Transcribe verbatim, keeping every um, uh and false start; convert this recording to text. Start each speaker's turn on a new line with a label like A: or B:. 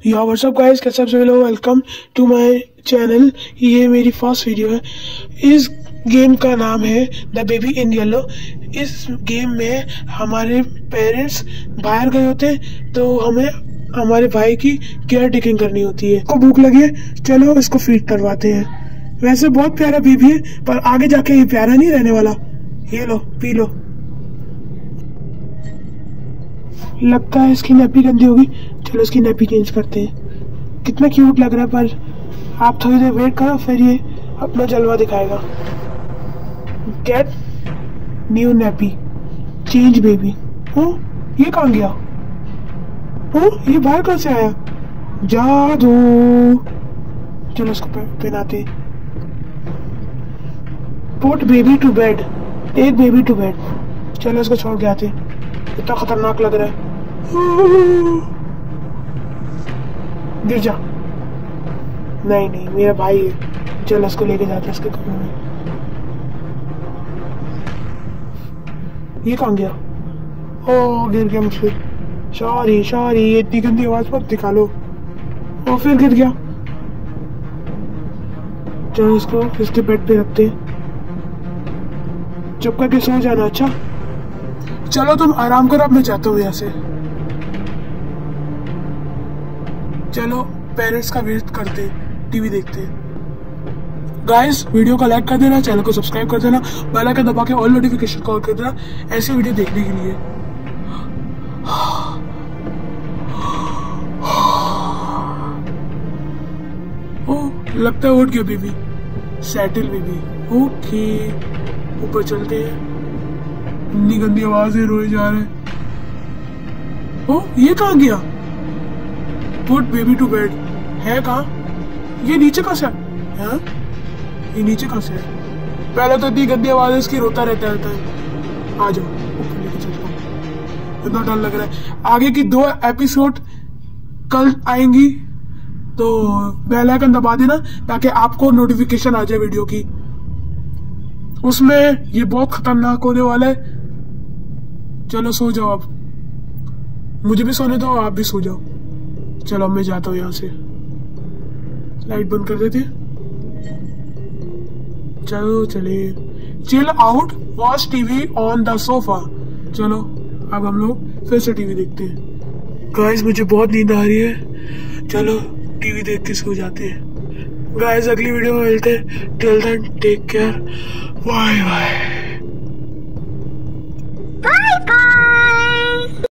A: Yo what's up guys, कैसे आप सभी लोग। Welcome to my channel. ये मेरी फर्स्ट वीडियो है। इस गेम का नाम है द बेबी इन येलो। इस गेम में हमारे पेरेंट्स बाहर गए होते हैं तो हमें हमारे भाई की केयर टेकिंग करनी होती है। को भूख लगी है, चलो इसको फीड करवाते हैं। वैसे बहुत प्यारा बेबी है पर आगे जाके ये प्यारा नहीं रहने वाला। ये लो, पी लो। लगता है इसकी नैपी गंदी होगी, चलो इसकी नैपी चेंज करते हैं। कितना क्यूट लग रहा है, पर आप थोड़ी देर वेट करो, फिर ये अपना जलवा दिखाएगा। Get new nappy, change baby. हो, ये कहाँ गया? हो, ये बाहर कहाँ से आया? जादू। चलो इसको पहनाते। Put baby to bed, take baby to bed. चलो इसको छोड़ के आते। इतना खतरनाक लग रहा है। गिर जा। नहीं नहीं, मेरा भाई है। चलो इसको लेके जाते हैं इसके कमरे में। ये कहाँ गया? ओ, गिर गया मुझसे। सॉरी सॉरी, इतनी गंदी आवाज मत निकालो। और फिर गिर गया। चलो इसको इसके बेड पे रखते हैं। चुप करके सो जाना। अच्छा चलो तुम आराम करो, अब मैं जाता हूँ यहाँ से। चलो पेरेंट्स का वेट करते, टीवी देखते। गाइस, वीडियो को लाइक कर देना, चैनल को सब्सक्राइब कर देना, बेल आइकन दबा के ऑल नोटिफिकेशन कॉल कर देना ऐसी वीडियो देखने के लिए। ओ, लगता है उठ गया बेबी। Settle baby. ओके, ऊपर चलते हैं। इतनी गंदी आवाज है, रोए जा रहे। ओ, ये कहाँ गया? पुट बेबी टू बेड है कहाँ? ये नीचे कहाँ से है? ये नीचे कहाँ से है? पहले तो इतनी गंदी आवाज है इसकी, रोता रहता रहता है। आ जाओ, ऊपर लेके चलता हूँ। इतना डर लग रहा है। आगे की दो एपिसोड कल आएंगी तो बेल आइकन दबा देना ताकि आपको नोटिफिकेशन आ जाए वीडियो की। उसमें ये बहुत खतरनाक होने वाला है। चलो सो जाओ, अब मुझे भी सोने दो, आप भी सो जाओ। चलो मैं जाता हूँ यहाँ से। लाइट बंद कर देते। चलो चले। Chill out, watch TV on the sofa. चलो अब हम लोग फिर से टीवी देखते हैं। गाइस, मुझे बहुत नींद आ रही है, चलो टीवी देख के सो जाते हैं। गाइस, अगली वीडियो में मिलते हैं। Till then take care, bye bye.